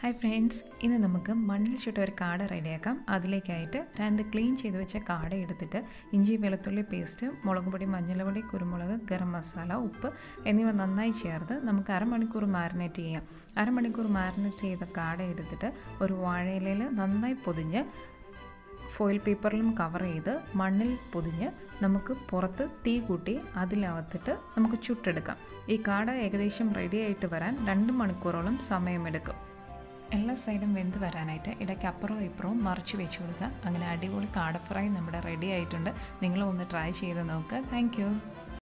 Hi friends, ഇന്ന് നമുക്ക് മണ്ണിൽ ചുട്ട ഒരു കാട റെഡിയാക്കാം. അതിലേക്കായിട്ട് 2 ക്ലീൻ ചെയ്ത് വെച്ച കാട എടുത്തിട്ട് ഇഞ്ചി വെളുത്തുള്ളി പേസ്റ്റ്, മുളക് പൊടി, മഞ്ഞൾപ്പൊടി, കുരുമുളക്, ഗരം മസാല, ഉപ്പ് എന്നിവ നന്നായി ചേർത്ത് നമുക്ക് അരമണിക്കൂർ മാരിനേറ്റ് ചെയ്യാം. അരമണിക്കൂർ മാരിനേറ്റ് ചെയ്ത കാട എടുത്തിട്ട് ഒരു വാഴയിലയിൽ നന്നായി പൊതിഞ്ഞ് ഫോയിൽ പേപ്പറിലും കവർ ചെയ്ത് മണ്ണിൽ പൊതിഞ്ഞ് നമുക്ക് പുറത്ത് തീ കൂട്ടി അതിലകത്തിട്ട് നമുക്ക് ചുട്ടെടുക്കാം. ഈ കാട ഏകദേശം റെഡി ആയിട്ട് വരാൻ 2 മണിക്കൂറോളം സമയമെടുക്കും. എല്ലാ സൈഡും വെന്ത് വരാനായിട്ട് ഇടയ്ക്ക് അപ്പുറവും ഇപ്പുറവും മറിച്ച് വെച്ച് കൊടുക്കുക. അങ്ങനെ അടിപൊളി കാട ഫ്രൈ നമ്മുടെ റെഡി ആയിട്ടുണ്ട്. നിങ്ങളൊന്ന് ട്രൈ ചെയ്ത് നോക്കുക. താങ്ക്